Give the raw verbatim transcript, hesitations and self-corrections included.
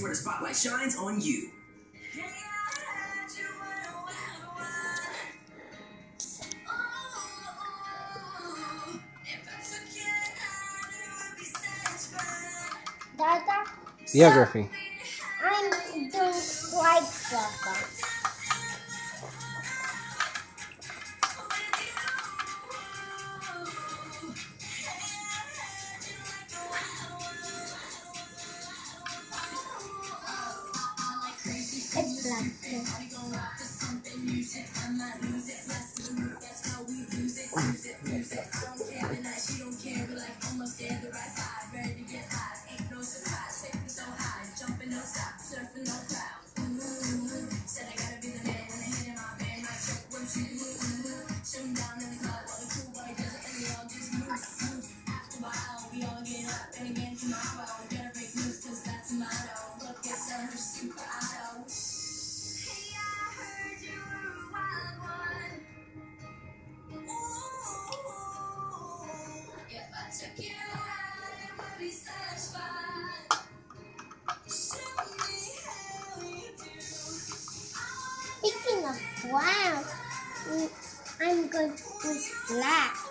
where the spotlight shines on you. Dada? Yeah, Griffy. I don't like Dada. It's like this. Speaking of clouds, I'm good with black.